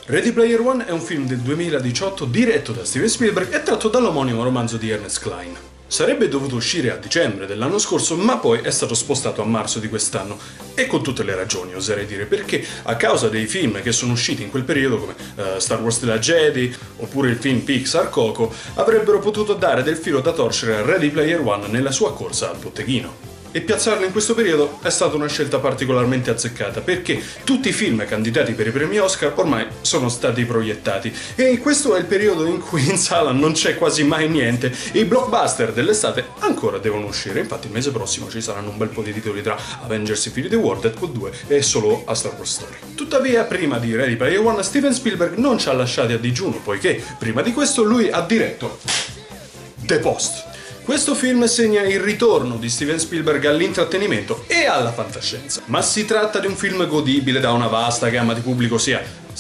Ready Player One è un film del 2018 diretto da Steven Spielberg e tratto dall'omonimo romanzo di Ernest Cline. Sarebbe dovuto uscire a dicembre dell'anno scorso, ma poi è stato spostato a marzo di quest'anno. E con tutte le ragioni, oserei dire, perché a causa dei film che sono usciti in quel periodo, come Star Wars della Jedi, oppure il film Pixar Coco, avrebbero potuto dare del filo da torcere a Ready Player One nella sua corsa al botteghino. E piazzarlo in questo periodo è stata una scelta particolarmente azzeccata, perché tutti i film candidati per i premi Oscar ormai sono stati proiettati e questo è il periodo in cui in sala non c'è quasi mai niente e i blockbuster dell'estate ancora devono uscire. Infatti il mese prossimo ci saranno un bel po' di titoli tra Avengers Infinity War, Deadpool 2 e solo A Star Wars Story. Tuttavia, prima di Ready Player One, Steven Spielberg non ci ha lasciati a digiuno, poiché prima di questo lui ha diretto The Post. Questo film segna il ritorno di Steven Spielberg all'intrattenimento e alla fantascienza. Ma si tratta di un film godibile da una vasta gamma di pubblico, sia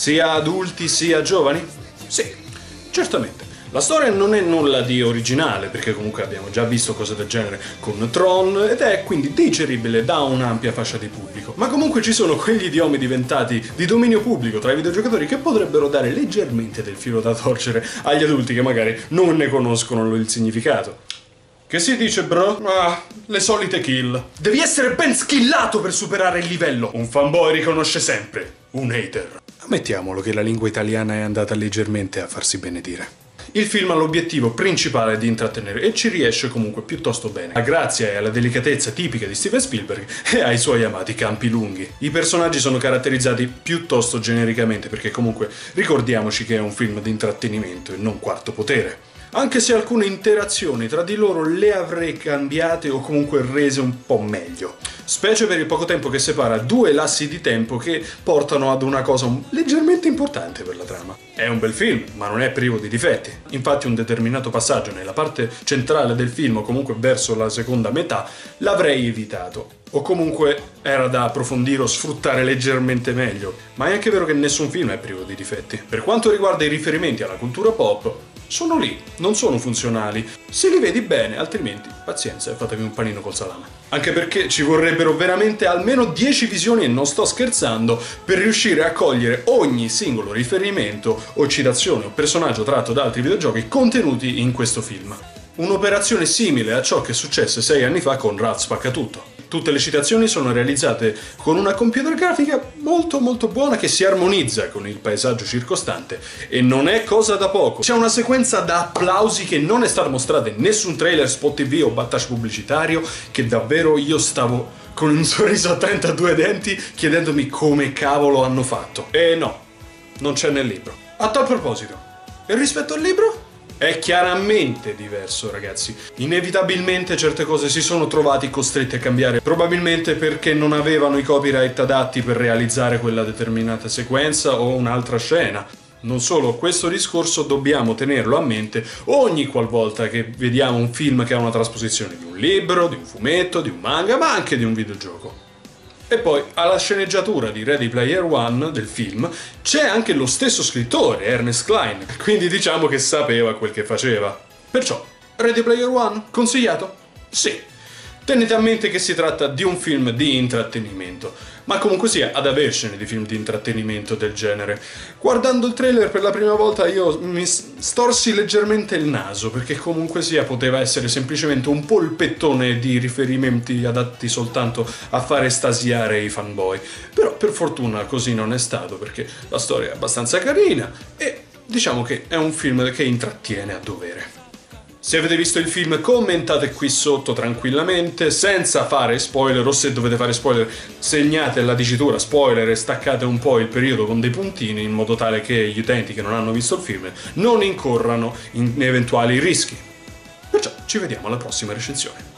adulti sia giovani? Sì, certamente. La storia non è nulla di originale, perché comunque abbiamo già visto cose del genere con Tron, ed è quindi digeribile da un'ampia fascia di pubblico. Ma comunque ci sono quegli idiomi diventati di dominio pubblico tra i videogiocatori che potrebbero dare leggermente del filo da torcere agli adulti che magari non ne conoscono il significato. Che si dice, bro? Le solite kill. Devi essere ben skillato per superare il livello. Un fanboy riconosce sempre un hater. Ammettiamolo che la lingua italiana è andata leggermente a farsi benedire. Il film ha l'obiettivo principale di intrattenere e ci riesce comunque piuttosto bene, grazie alla delicatezza tipica di Steven Spielberg e ai suoi amati campi lunghi. I personaggi sono caratterizzati piuttosto genericamente, perché comunque ricordiamoci che è un film di intrattenimento e non quarto potere. Anche se alcune interazioni tra di loro le avrei cambiate o comunque rese un po' meglio. Specie per il poco tempo che separa due lassi di tempo che portano ad una cosa leggermente importante per la trama. È un bel film, ma non è privo di difetti. Infatti un determinato passaggio nella parte centrale del film, o comunque verso la seconda metà, l'avrei evitato. O comunque era da approfondire o sfruttare leggermente meglio. Ma è anche vero che nessun film è privo di difetti. Per quanto riguarda i riferimenti alla cultura pop, sono lì, non sono funzionali. Se li vedi bene, altrimenti pazienza e fatevi un panino col salame. Anche perché ci vorrebbero veramente almeno 10 visioni, e non sto scherzando, per riuscire a cogliere ogni singolo riferimento o citazione o personaggio tratto da altri videogiochi contenuti in questo film. Un'operazione simile a ciò che successe 6 anni fa con Ralph Spaccatutto. Tutte le citazioni sono realizzate con una computer grafica molto buona che si armonizza con il paesaggio circostante e non è cosa da poco. C'è una sequenza da applausi che non è stata mostrata in nessun trailer, spot TV o battage pubblicitario, che davvero io stavo con un sorriso a 32 denti chiedendomi come cavolo hanno fatto. E no, non c'è nel libro. A tal proposito, e rispetto al libro? È chiaramente diverso, ragazzi. Inevitabilmente certe cose si sono trovati costretti a cambiare, probabilmente perché non avevano i copyright adatti per realizzare quella determinata sequenza o un'altra scena. Non solo, questo discorso dobbiamo tenerlo a mente ogni qualvolta che vediamo un film che ha una trasposizione di un libro, di un fumetto, di un manga, ma anche di un videogioco. E poi, alla sceneggiatura di Ready Player One del film, c'è anche lo stesso scrittore, Ernest Cline, quindi diciamo che sapeva quel che faceva. Perciò, Ready Player One? Consigliato? Sì. Tenete a mente che si tratta di un film di intrattenimento, ma comunque sia, ad avercene di film di intrattenimento del genere. Guardando il trailer per la prima volta io mi storsi leggermente il naso, perché comunque sia poteva essere semplicemente un polpettone di riferimenti adatti soltanto a far estasiare i fanboy. Però per fortuna così non è stato, perché la storia è abbastanza carina e diciamo che è un film che intrattiene a dovere. Se avete visto il film commentate qui sotto tranquillamente, senza fare spoiler, o se dovete fare spoiler segnate la dicitura spoiler e staccate un po' il periodo con dei puntini, in modo tale che gli utenti che non hanno visto il film non incorrano in eventuali rischi. Perciò ci vediamo alla prossima recensione.